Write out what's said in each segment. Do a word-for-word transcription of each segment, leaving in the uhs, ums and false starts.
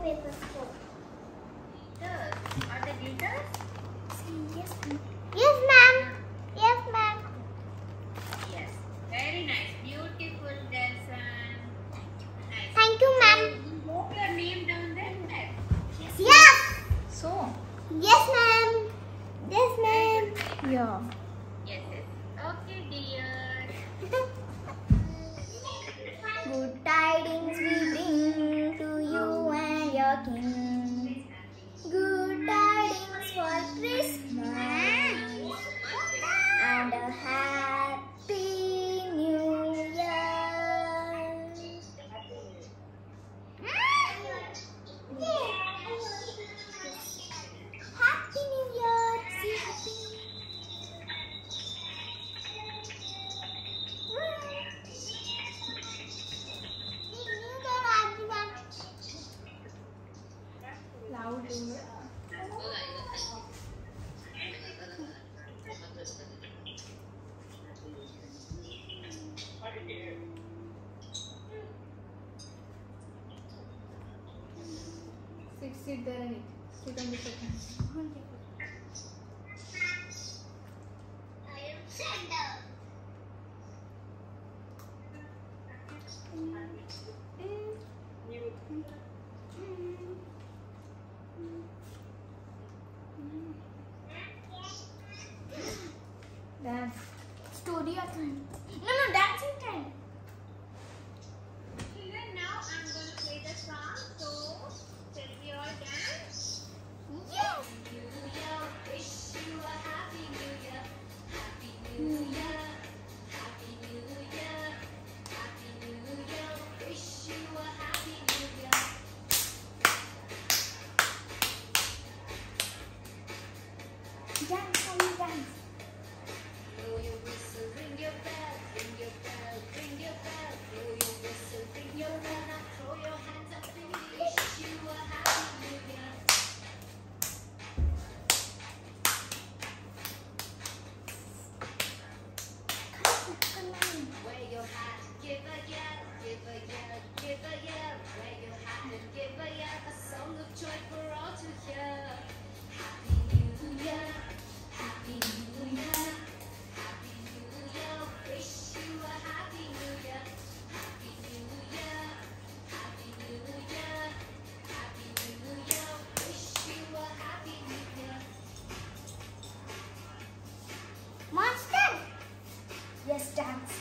papers for. Glitters. Are they glitters? Yes, ma'am. Yes, ma'am. Yes, ma'am. Yes. Very nice. Beautiful, Delson. Nice. Thank you, ma'am. You wrote your name down there? Yes. Yes, So, yes ma'am. Yes, ma'am. yeah. Yes, yes. Okay, dear. Good tidings we bring to you and your king. Good tidings for Christmas and a happy new year. Happy New Year. Say happy. Loud. Sit, sit there and eat. Sit on the second. I am Santa. Dance. Studio time. No, no, dancing time. Children, now I'm going to play the song. So, shall we all dance? Yes. Dance, how you dance? Monster. Yes, dance.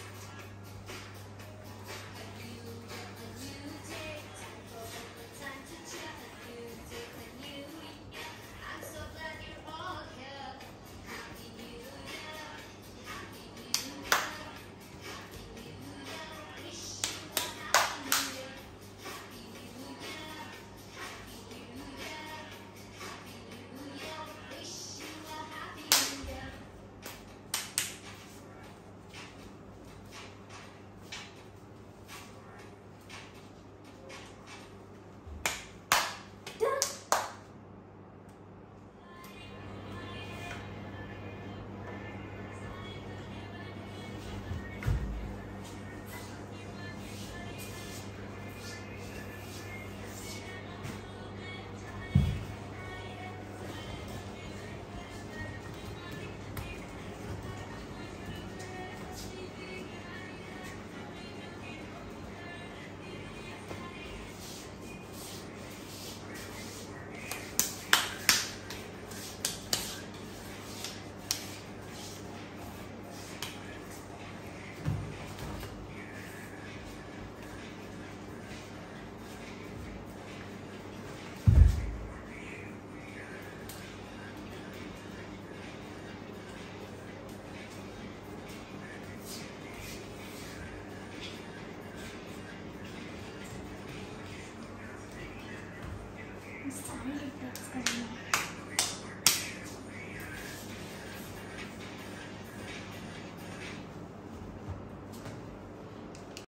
Sorry, it's coming.